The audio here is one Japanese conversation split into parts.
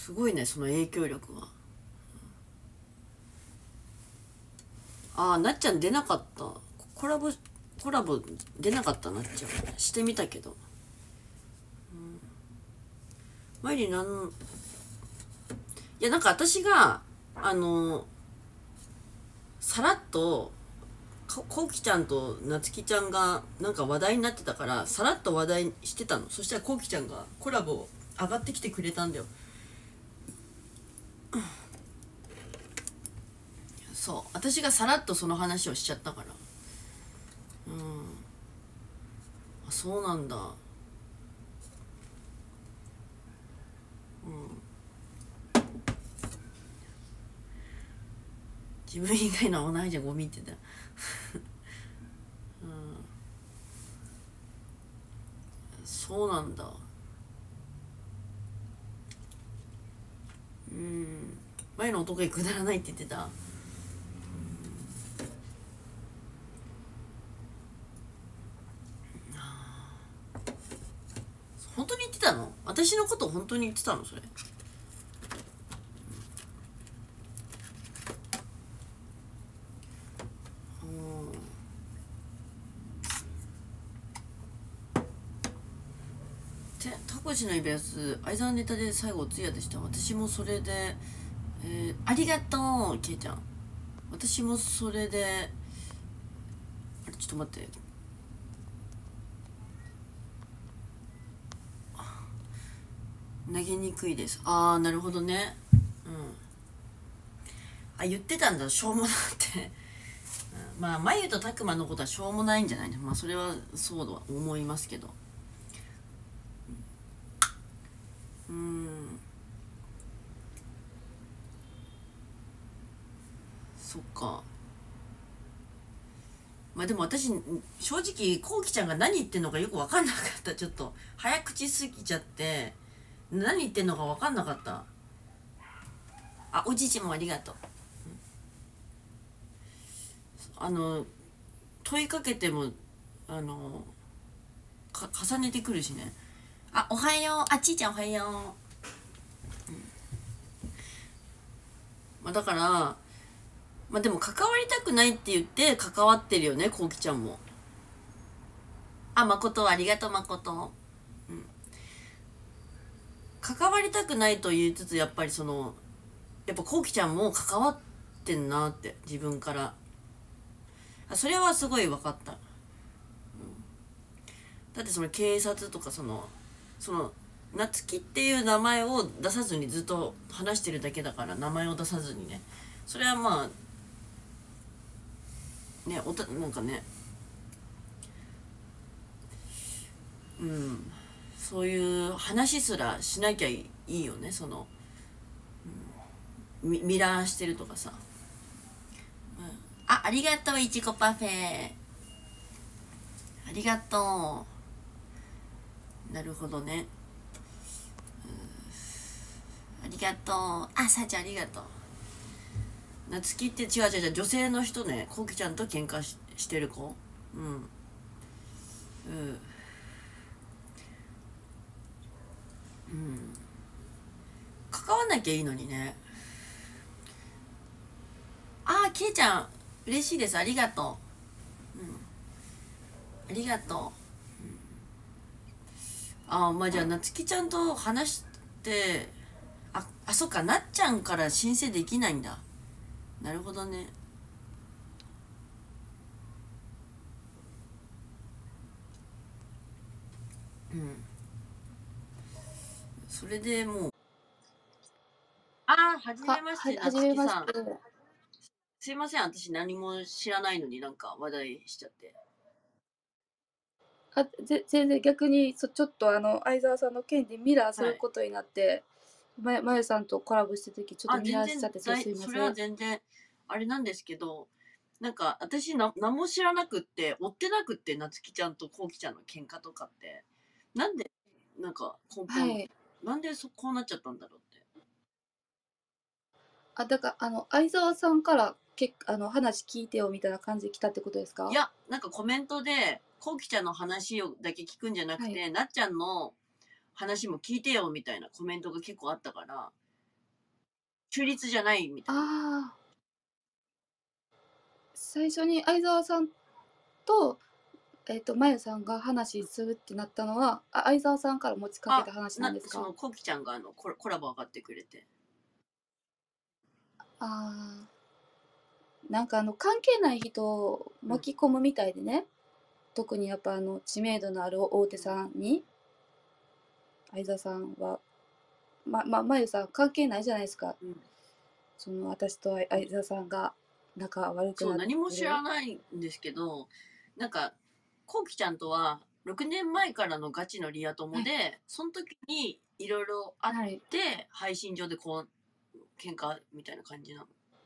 すごいね、その影響力は。ああ、なっちゃん出なかった。コラボ出なかったなっちゃん。してみたけど。前にいや、なんか私が、あの、さらっと、こうきちゃんとなつきちゃんがなんか話題になってたから、さらっと話題してたの。そしたらこうきちゃんがコラボ上がってきてくれたんだよ。そう。私がさらっとその話をしちゃったから。うん。あ、そうなんだ。うん。自分以外の同いじゃゴミってた。うん。そうなんだ。うん。前の男にくだらないって言ってた。本当に言ってたの？私のこと本当に言ってたのそれ？タコシのイベンス相沢ネタで最後お通夜でした。私もそれで、ありがとうケイちゃん。私もそれで、あれちょっと待って、投げにくいです。ああ、なるほどね。うん。あ、言ってたんだ、しょうもなって。うん、まあ眉と拓磨のことはしょうもないんじゃないの。まあそれはそうとは思いますけど。うん。そっか。まあでも私正直こうきちゃんが何言ってんのかよく分かんなかった。ちょっと早口すぎちゃって何言ってんのか分かんなかった。あ、おじいちもありがとう。あの問いかけてもあの重ねてくるしね。あ、おはよう。あ、ちいちゃんおはよう。まあだからまあでも関わりたくないって言って関わってるよね、こうきちゃんも。あ、誠ありがとう誠。関わりたくないと言いつつやっぱりやっぱこうきちゃんも関わってんなって自分から。それはすごい分かった。だってその警察とか夏希っていう名前を出さずにずっと話してるだけだから、名前を出さずにね。それはまあね、なんかね、うん、そういう話すらしなきゃいいよね。ミラーしてるとかさ。あ、ありがとういちこパフェ。ありがとう。なるほどね。ありがとう。あ、さあちゃんありがとう。夏希って違う違う違う、女性の人ね。こうきちゃんと喧嘩してる子。うん。うん。うん。関わんなきゃいいのにね。あ、けいちゃん、嬉しいです。ありがとう。ありがとう。あ、まあじゃあ、夏希ちゃんと話して、そっか、なっちゃんから申請できないんだ。なるほどね。うん。それでもう、はじめまして、夏はじめまして。 希さん。すいません、私何も知らないのになんか話題しちゃって。 全然逆に、ちょっと相沢さんの件でミラーすはい。 ることになって、まゆさんとコラボしてる時ちょっとミ全ラーしちゃって、すいまそれはせん。 全然、あれなんですけど、なんか、私何も知らなくって、追ってなくって、夏希ちゃんとこうきちゃんの喧嘩とかって、なんで、なんか、根本、 はい。 なんでこうなっちゃったんだろうって。 だから、相沢さんから、話聞いてよみたいな感じで来たってことですか？ いや、なんかコメントで、こうきちゃんの話をだけ聞くんじゃなくはい。 て、なっちゃんの話も聞いてよみたいなコメントが結構あったから、 中立じゃないみたいな。 ああ、最初に相沢さんと、まゆさんが話するってなったのは、相沢さんから持ちかけた話なんですか？ そのこうきちゃんがコラボ上がってくれて。 ああ、なんか関係ない人を巻き込むみたいでね、特にやっぱ知名度のある大手さんに、相沢さんは、まゆさん関係ないじゃないですか。 うん、 その私と相沢さんが仲悪くそう、 なって何も知らる。 ないんですけど、なんか、こうきちゃんとは6年前からのガチのリア友はい。 で、その時にいろいろあっはい。 て、配信上でこう、喧嘩みたいな感じなの。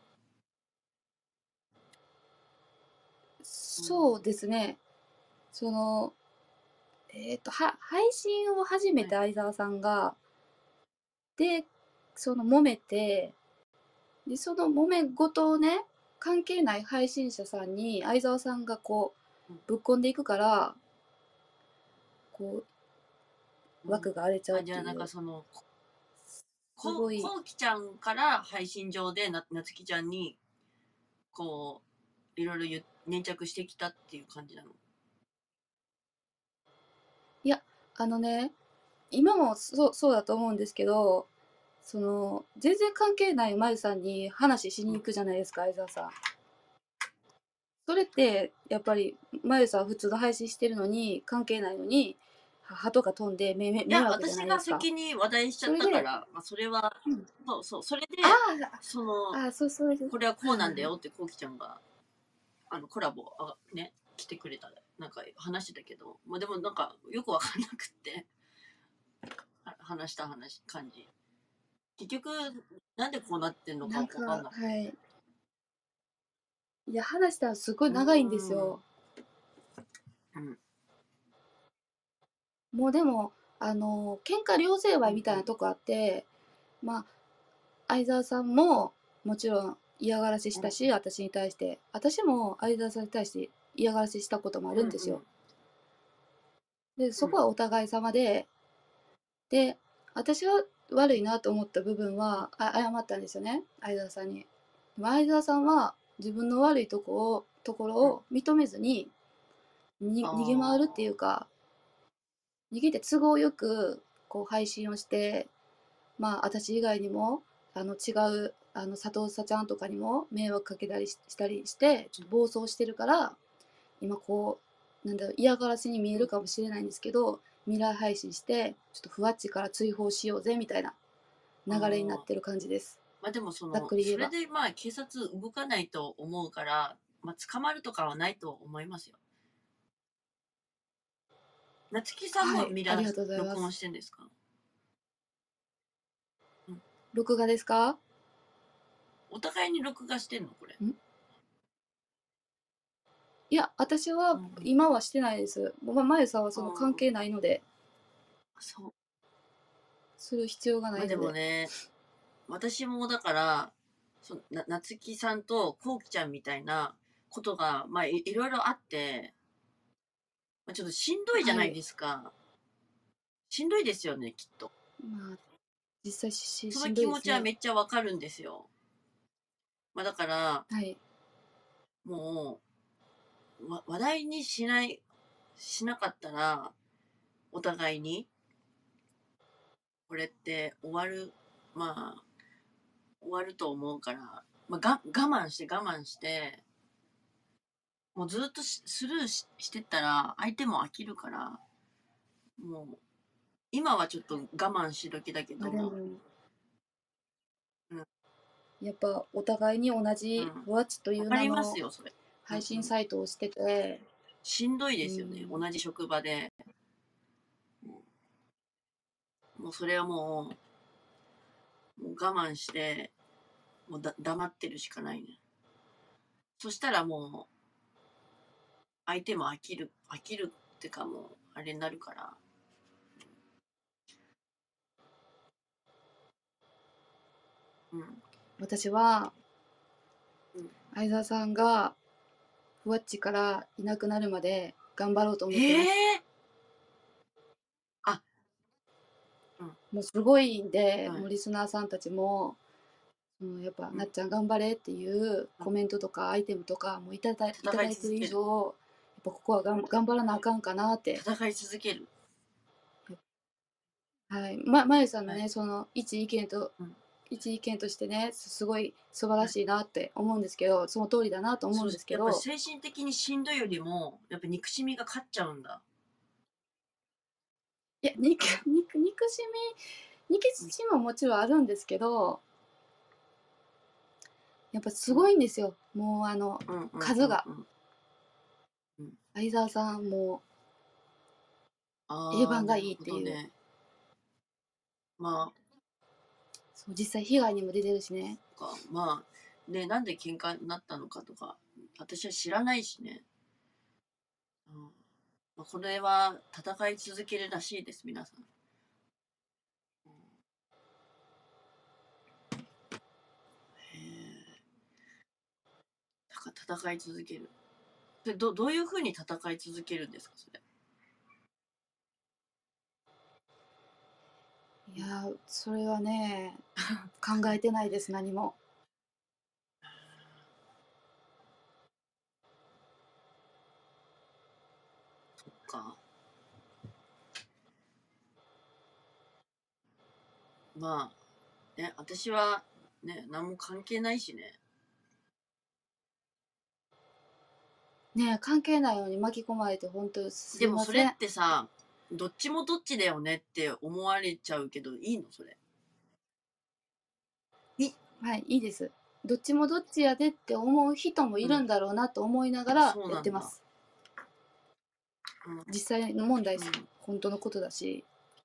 うん。 そうですね。その、配信を始めはい。 て相沢さんが、で、その揉めて、で、その揉め事をね、関係ない配信者さんに相沢さんがこうん。 う、ぶっこんでいくから、こう、 うん。 枠が荒れちゃうっじゃあなんかていう、 その、 すごい、 こうきちゃんから配信上でなつきちゃんに、こう、いろいろ粘着してきたっていう感じなの。 いや、今もそうだと思うんですけど、全然関係ないまゆさんに話しにうん。 行くじゃないですか、相沢さん。それって、やっぱり、まゆさんは普通の配信してるのに、関係ないのに、鳩が飛んでいや、 迷惑じゃ私がないですか。 先に話題しちゃっそれで、 たから、まあ、それは、 うん、 そうそう、それあで、その、 それで、 これはこうなんだはいはいはい。 よってこうきちゃんが、コラボ、ね、来てくれた、なんか話してたけど、まあ、でもなんか、よくわかんなくって、話した感じ。結局、なんでこうなってんのかわかんなくはい。 て。 いや、話したらすごいう長いんですーん。 よ。 うん。 もうでも、喧嘩両成敗みうんうん。 たいなとこあって、まあ、相沢さんももちろん嫌がらせしうん。 たし、私に対して。私も相沢さんに対して嫌がらせしたこともあうんるんですよ。 うん。 で、 うん。 そこはお互い様で、私が悪いなと思った部分うん。 は、謝ったんですよね、相沢さんに。でも相沢さんは自分の悪いところうん。 を認めずに、 あ逃げ回るっていうあ。 か、逃げて都合よくこう配信をして、まあ私以外にも違う佐藤さちゃんとかにも迷惑かけたりしたりしてちょっと暴走してるから、今こうなんだろう、嫌がらせに見えうん。 るかもしれないんですけど、未来配信してちょっとふわっちから追放しようぜみたいなあ流れになっあ。 てる感じです。 まあでもざっくり言えば。 それでまあ警察動かないと思うから、まあ捕まるとかはないと思いますよ。夏木さんはい、 もありがとうございま録音す。 してんですか？うん。 録画ですか？ お互いに録画してんのこれ？ いや、私はうんうん。 今はしてないです。まゆさんはその関あ係ないので、 あ、そう。 する必要がなまあでいので。 もね、私もだから、夏木さんとこうきちゃんみたいなことが、まあいろいろあって、まあ、ちょっとしんどいじゃないはい。 ですか。しんどいですよね、きっと。 まあ、実際そのしんど気持ちはいですね。 めっちゃわかるんですよ。まあだから、 はい。 も話題にしなかったら、お互いに、これってまあ、終わると思うから、まあ、我慢して、もうずっとスルーしてったら、相手も飽きるから、もう、今はちょっと我慢し時だけまあでも、 ど、うん、 やっぱお互いに同うん。 じふわっちというわか名のりますよ、それ。うん配信うん。 サイトをしてて、 しんどいうですよね、同ん、 じ職場で。もうそれはもう我慢して、もう黙ってるしかないね。そしたらもう、相手も飽きるってかもう、あれになるから。うん。 私はうん。 相沢さんがふわっちからいなくなるまで頑張ろうと思ってます。 へえ。あ、うん。 もうすごいんで、 はい。 もうリスナーさんたちもやっぱ、 うんなっちゃん頑張れっていうコメントとかアイテムとかもいただいてる以上、やっぱここは頑張らなあかんかなって。 戦い続ける。 はい。まゆさんのね、 はい。 その一意見としてね、すごい素晴はい。 らしいなって思うんですけど、その通りだなと思うんですけやっぱりど、 精神的にしんどいよりも、やっぱ憎しみが勝っちゃうんだ。 いや、憎しみももちろんあるんですけど、やっぱすうん。 ごいんですよ。もううんうんう数が。 んうん。うん。 相沢さん、もう、定ああ、 番がなるいいっていう。 ほどね。まあ、 そう、実際被害にも出てるしね。 まあ、ね、なんで喧嘩になったのかとか、私は知らないしね。うん。まあ、これは戦い続けるらしいです、皆さん。うん、へえ。戦い続ける。それどういうふうに戦い続けるんですか、それ。 いやー、それはね、考えてないです、何も。 そっか。まあ、ね、私は、ね、何も関係ないしね。 ねえ、関係ないのに巻き込まれて本当すでもそれっいません。 てさ、どっちもどっちだよねって思われちゃうけど、いいのそれ。 はい、いいです。どっちもどっちやでって思う人もいうん。 るんだろうなと思いながあ、 らそうなんだ。 やってます。 うん。 実際の問題、 うん。 本当のことだし。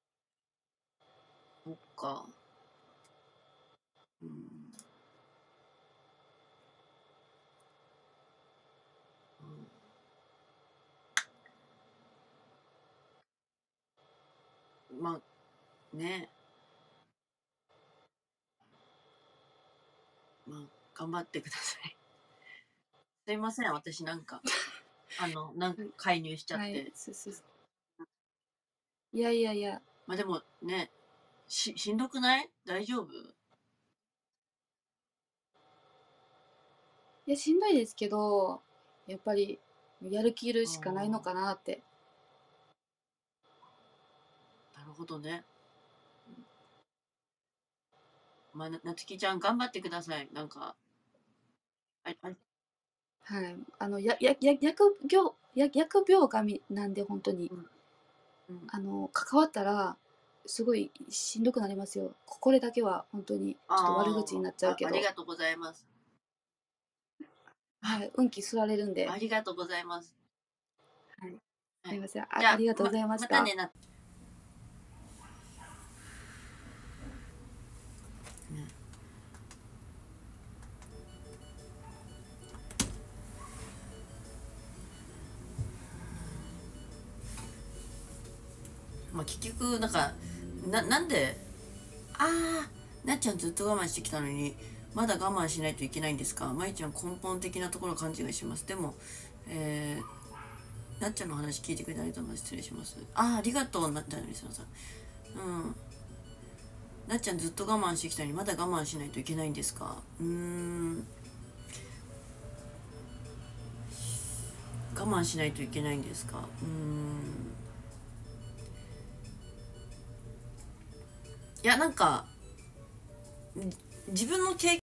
そっか。うん。うん、まあ、ね。まあ、頑張ってください。すいません、私なんか、なんか介入しちゃっはい、 て。 いやいやいや。 まあでもね、しんどくない？大丈夫？ いや、しんどいですけど、やっぱりやる気いるあしかないのかなって。 あ、なるほどね。まあ、なつきちゃん頑張ってください。なんか、あ、 はい。疫病神なんで、本当に。 うん、うん。 関わったら、すごいしんどくなりますよ。これだけは本当に、ちょっと悪口になっちゃうけありど、 がとうございます。 はい、運気吸われるんで、 ありがとうございます。 はい。 はい。 すいません。 じゃあ、 ありがとうございました。 またね、まあ、結局、なんで、なっちゃんずっと我慢してきたのに、まだ我慢しないといけないんですか？まいちゃん根本的なところ勘違いします。でも、なっちゃんの話聞いてくれてありがとうございます。失礼します。ありがとう、なっちゃん、リスナーさん。うん。なっちゃんずっと我慢してきたのに、まだ我慢しないといけないんですか？我慢しないといけないんですか？いや、なんか、自分の経